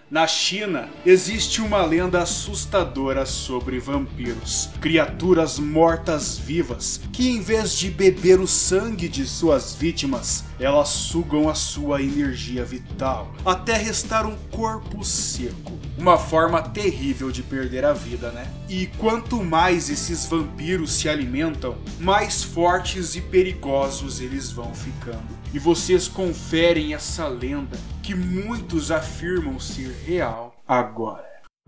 Na China, existe uma lenda assustadora sobre vampiros, criaturas mortas-vivas que, em vez de beber o sangue de suas vítimas, elas sugam a sua energia vital, até restar um corpo seco. Uma forma terrível de perder a vida, né? E quanto mais esses vampiros se alimentam, mais fortes e perigosos eles vão ficando. E vocês conferem essa lenda que muitos afirmam ser real agora.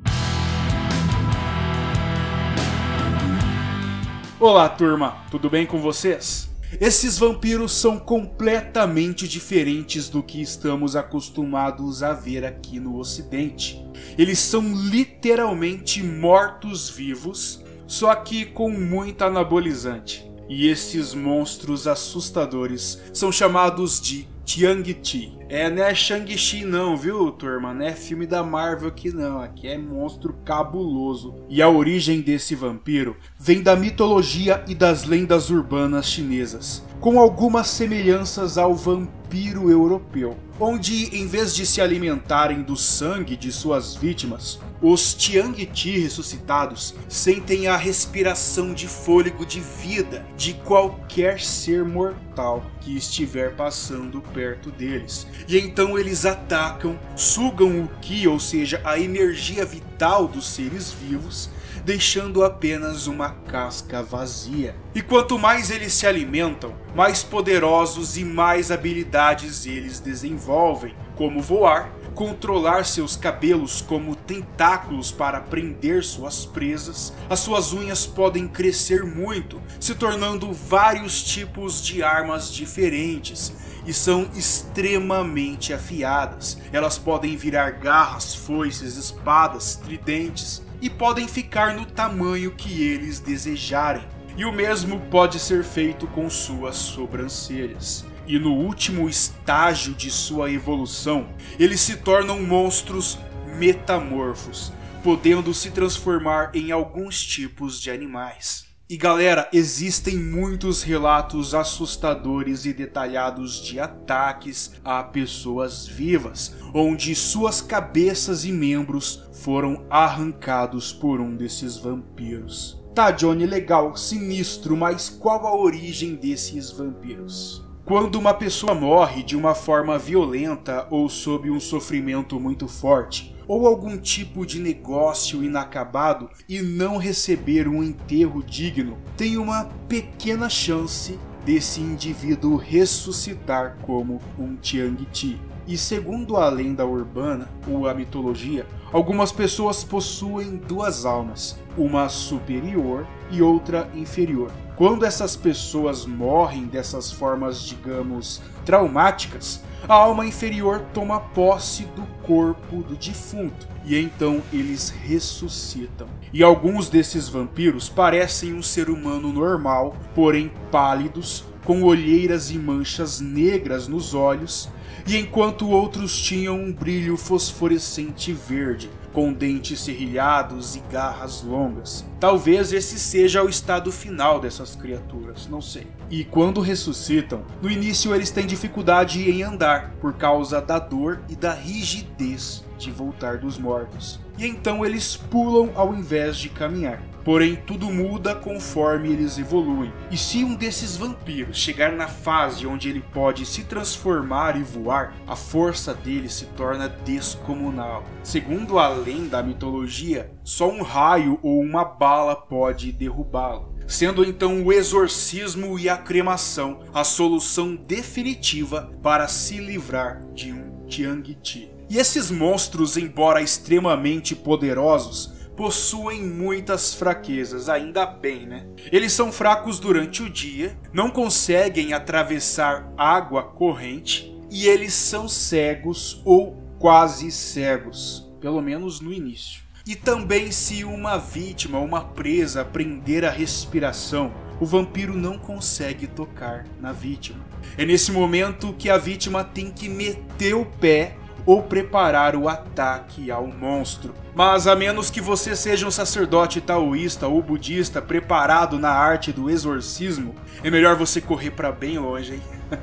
Olá, turma, tudo bem com vocês? Esses vampiros são completamente diferentes do que estamos acostumados a ver aqui no Ocidente. Eles são literalmente mortos-vivos, só que com muito anabolizante. E esses monstros assustadores são chamados de Tianqi. Não é Shang-Chi não, viu, turma? Não é filme da Marvel aqui não, aqui é monstro cabuloso. E a origem desse vampiro vem da mitologia e das lendas urbanas chinesas, com algumas semelhanças ao vampiro europeu, onde em vez de se alimentarem do sangue de suas vítimas, os Tianqi ressuscitados sentem a respiração de fôlego de vida de qualquer ser mortal que estiver passando perto deles. E então eles atacam, sugam o Qi, ou seja, a energia vital dos seres vivos, deixando apenas uma casca vazia. E quanto mais eles se alimentam, mais poderosos e mais habilidades eles desenvolvem, como voar, controlar seus cabelos como tentáculos para prender suas presas. As suas unhas podem crescer muito, se tornando vários tipos de armas diferentes e são extremamente afiadas. Elas podem virar garras, foices, espadas, tridentes e podem ficar no tamanho que eles desejarem. E o mesmo pode ser feito com suas sobrancelhas. E no último estágio de sua evolução, eles se tornam monstros metamorfos, podendo se transformar em alguns tipos de animais. E galera, existem muitos relatos assustadores e detalhados de ataques a pessoas vivas, onde suas cabeças e membros foram arrancados por um desses vampiros. Tá, Johnny, legal, sinistro, mas qual a origem desses vampiros? Quando uma pessoa morre de uma forma violenta ou sob um sofrimento muito forte, ou algum tipo de negócio inacabado e não receber um enterro digno, tem uma pequena chance desse indivíduo ressuscitar como um Tianqi. E segundo a lenda urbana ou a mitologia, algumas pessoas possuem duas almas, uma superior e outra inferior. Quando essas pessoas morrem dessas formas, digamos, traumáticas, a alma inferior toma posse do corpo do defunto e então eles ressuscitam. E alguns desses vampiros parecem um ser humano normal, porém pálidos, com olheiras e manchas negras nos olhos, e enquanto outros tinham um brilho fosforescente verde, com dentes serrilhados e garras longas. Talvez esse seja o estado final dessas criaturas, não sei. E quando ressuscitam, no início eles têm dificuldade em andar, por causa da dor e da rigidez de voltar dos mortos. E então eles pulam ao invés de caminhar. Porém, tudo muda conforme eles evoluem. E se um desses vampiros chegar na fase onde ele pode se transformar e voar, a força dele se torna descomunal. Segundo a lenda da mitologia, só um raio ou uma bala pode derrubá-lo, sendo então o exorcismo e a cremação a solução definitiva para se livrar de um Tianqi. E esses monstros, embora extremamente poderosos, possuem muitas fraquezas, ainda bem, né? Eles são fracos durante o dia, não conseguem atravessar água corrente e eles são cegos ou quase cegos, pelo menos no início. E também, se uma vítima, uma presa, prender a respiração, o vampiro não consegue tocar na vítima. É nesse momento que a vítima tem que meter o pé ou preparar o ataque ao monstro. Mas a menos que você seja um sacerdote taoísta ou budista preparado na arte do exorcismo, é melhor você correr para bem longe, hein?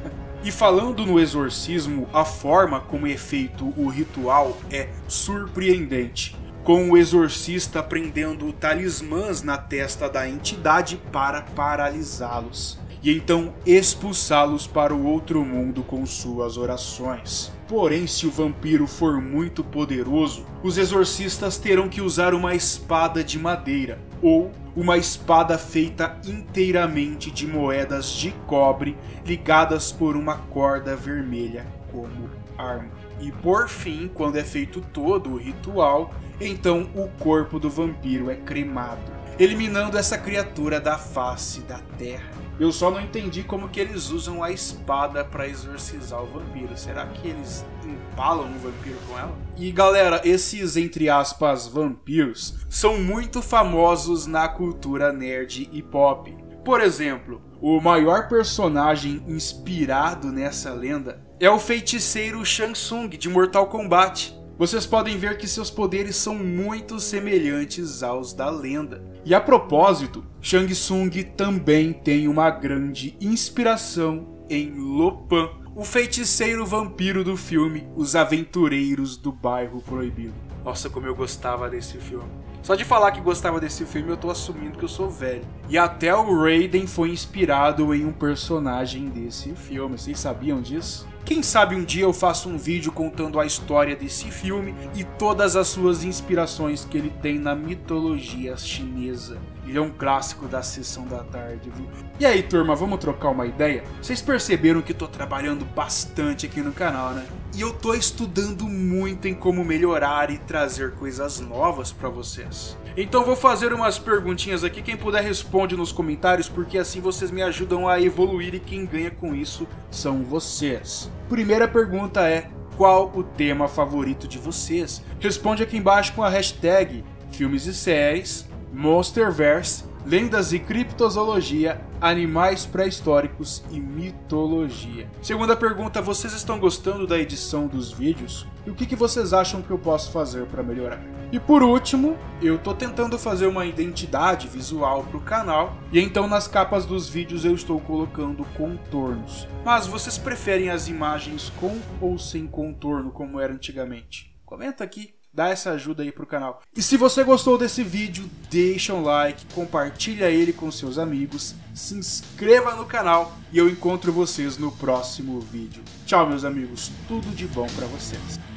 E falando no exorcismo, a forma como é feito o ritual é surpreendente, com o exorcista prendendo talismãs na testa da entidade para paralisá-los, e então expulsá-los para o outro mundo com suas orações. Porém, se o vampiro for muito poderoso, os exorcistas terão que usar uma espada de madeira, ou uma espada feita inteiramente de moedas de cobre ligadas por uma corda vermelha como arma. E por fim, quando é feito todo o ritual, então o corpo do vampiro é cremado, eliminando essa criatura da face da terra. Eu só não entendi como que eles usam a espada para exorcizar o vampiro. Será que eles empalam o vampiro com ela? E galera, esses entre aspas vampiros são muito famosos na cultura nerd e pop. Por exemplo, o maior personagem inspirado nessa lenda é o feiticeiro Shang Tsung de Mortal Kombat. Vocês podem ver que seus poderes são muito semelhantes aos da lenda. E a propósito, Shang Tsung também tem uma grande inspiração em Lupin, o feiticeiro vampiro do filme Os Aventureiros do Bairro Proibido. Nossa, como eu gostava desse filme. Só de falar que gostava desse filme eu tô assumindo que eu sou velho. E até o Raiden foi inspirado em um personagem desse filme, vocês sabiam disso? Quem sabe um dia eu faço um vídeo contando a história desse filme e todas as suas inspirações que ele tem na mitologia chinesa. Ele é um clássico da sessão da tarde, viu? E aí, turma, vamos trocar uma ideia? Vocês perceberam que eu tô trabalhando bastante aqui no canal, né? E eu tô estudando muito em como melhorar e trazer coisas novas pra vocês. Então vou fazer umas perguntinhas aqui, quem puder responde nos comentários, porque assim vocês me ajudam a evoluir e quem ganha com isso são vocês. Primeira pergunta é: qual o tema favorito de vocês? Responde aqui embaixo com a hashtag filmes e séries, Monsterverse, lendas e criptozoologia, animais pré-históricos e mitologia. Segunda pergunta: vocês estão gostando da edição dos vídeos? E o que vocês acham que eu posso fazer para melhorar? E por último, eu tô tentando fazer uma identidade visual pro canal, e então nas capas dos vídeos eu estou colocando contornos. Mas vocês preferem as imagens com ou sem contorno como era antigamente? Comenta aqui. Dá essa ajuda aí pro canal. E se você gostou desse vídeo, deixa um like, compartilha ele com seus amigos, se inscreva no canal e eu encontro vocês no próximo vídeo. Tchau, meus amigos, tudo de bom pra vocês.